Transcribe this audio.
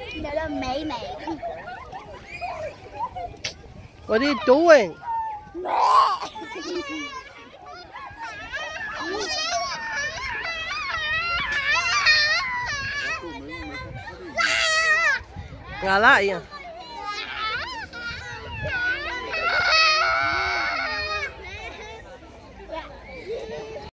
Đó là mẹ mẹ. What are you doing? Ngã lại à?